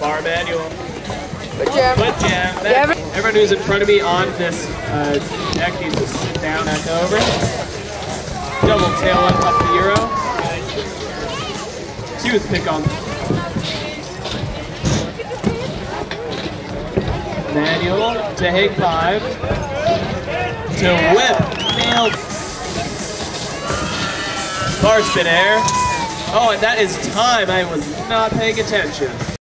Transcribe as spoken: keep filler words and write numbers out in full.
bar manual. Good jam. Foot jam. That, everyone who's in front of me on this uh, deck needs to sit down back over. Double tail up, up the Euro. Toothpick on. Manual to Hague five. To whip. Nailed. Bar spin air. Oh, and that is time. I was not paying attention.